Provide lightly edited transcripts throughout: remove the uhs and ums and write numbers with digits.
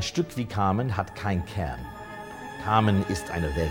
Stück wie Carmen hat keinen Kern. Carmen ist eine Welt.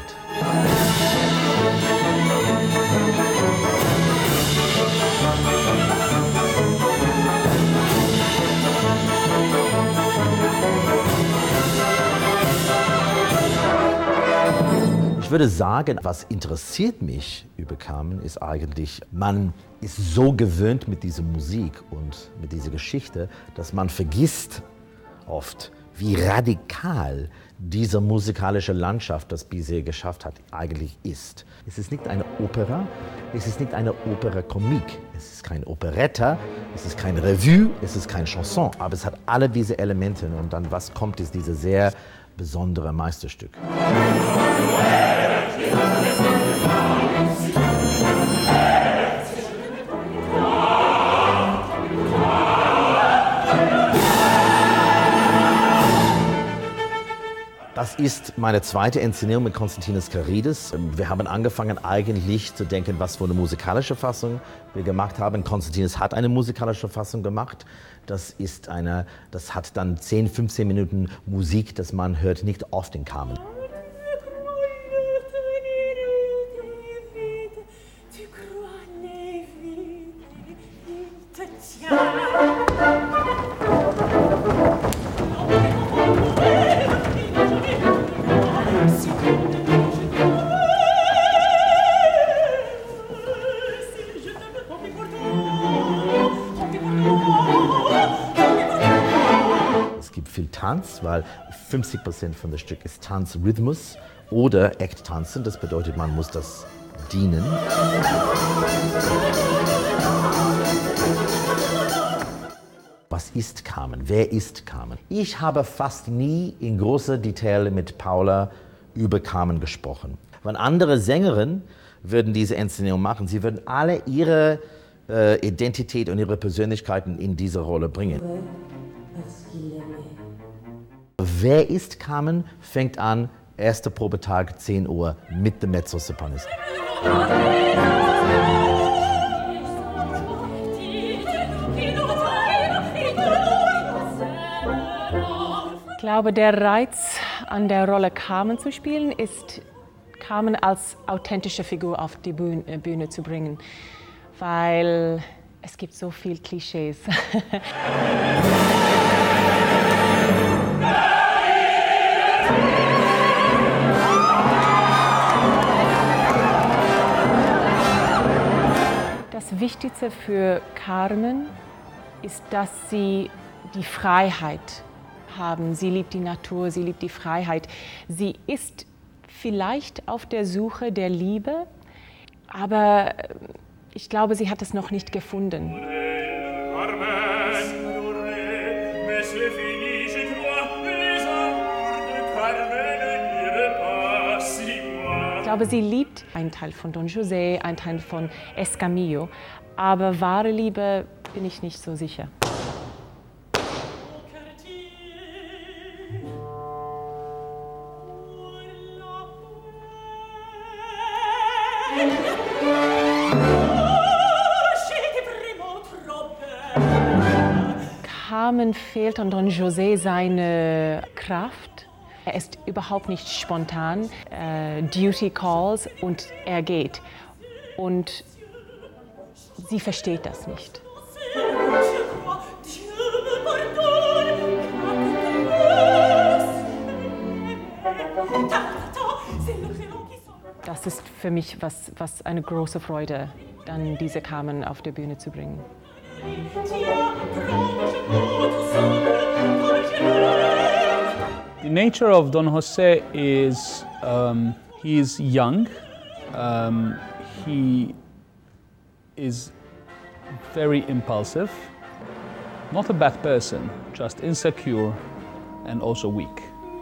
Ich würde sagen, was interessiert mich über Carmen ist eigentlich, man ist so gewöhnt mit dieser Musik und mit dieser Geschichte, dass man vergisst oft, wie radikal diese musikalische Landschaft, das Bizet geschafft hat, eigentlich ist. Es ist nicht eine Opera, es ist nicht eine Opera-Comique, es ist kein Operetta, es ist kein Revue, es ist kein Chanson, aber es hat alle diese Elemente und dann was kommt, ist dieses sehr besondere Meisterstück. Das ist meine zweite Inszenierung mit Konstantinos Karidis. Wir haben angefangen eigentlich zu denken, was für eine musikalische Fassung wir gemacht haben. Konstantinos hat eine musikalische Fassung gemacht. Das hat dann 10, 15 Minuten Musik, das man hört nicht oft in Carmen. Es gibt viel Tanz, weil 50% von dem Stück ist Tanzrhythmus oder Act-Tanzen. Das bedeutet, man muss das dienen. Was ist Carmen? Wer ist Carmen? Ich habe fast nie in großer Detail mit Paula über Carmen gesprochen. Wenn andere Sängerinnen würden diese Inszenierung machen, sie würden alle ihre Identität und ihre Persönlichkeiten in diese Rolle bringen. Wer ist Carmen? Fängt an, erster Probetag, 10 Uhr, mit dem Mezzosopranistin. Ich glaube, der Reiz an der Rolle Carmen zu spielen, ist, Carmen als authentische Figur auf die Bühne zu bringen, weil es gibt so viele Klischees. Das Wichtigste für Carmen ist, dass sie die Freiheit haben. Sie liebt die Natur, sie liebt die Freiheit. Sie ist vielleicht auf der Suche der Liebe, aber ich glaube, sie hat es noch nicht gefunden. Ich glaube, sie liebt einen Teil von Don José, einen Teil von Escamillo, aber wahre Liebe bin ich nicht so sicher. Carmen fehlt an Don José seine Kraft. Er ist überhaupt nicht spontan. Duty calls und er geht. Und sie versteht das nicht. Das ist für mich was eine große Freude, dann diese Carmen auf die Bühne zu bringen. The nature of Don José is he is young, he is very impulsive, not a bad person, just insecure and also weak.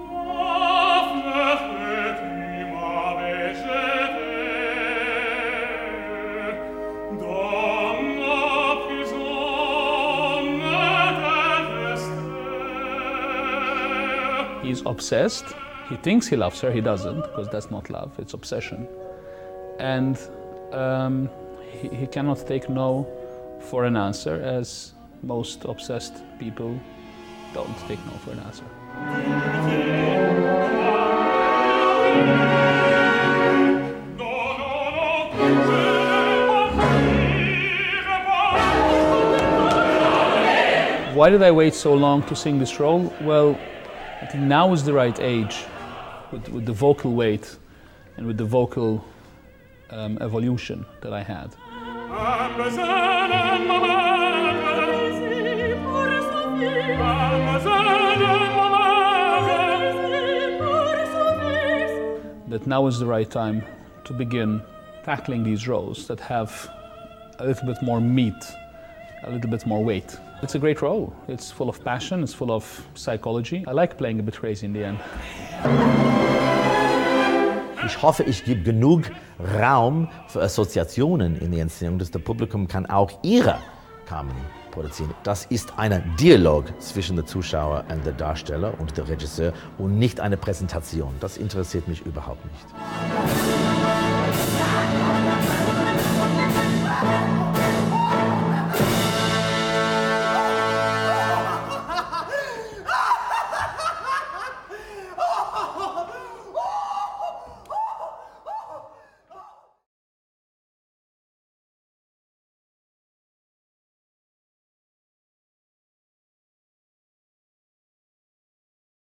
He's obsessed. He thinks he loves her. He doesn't, because that's not love. It's obsession. And he cannot take no for an answer, as most obsessed people don't take no for an answer. Why did I wait so long to sing this role? Well, I think now is the right age with the vocal weight and with the vocal evolution that I had. That now is the right time to begin tackling these roles that have a little bit more meat, a little bit more weight. It's a great role. It's full of passion, it's full of psychology. I like playing a bit crazy in the end. Ich hoffe, ich gebe genug Raum für Assoziationen in der Inszenierung, dass das Publikum kann auch ihre Carmen produzieren. Das ist ein Dialog zwischen dem Zuschauer und dem Darsteller und dem Regisseur und nicht eine Präsentation. Das interessiert mich überhaupt nicht.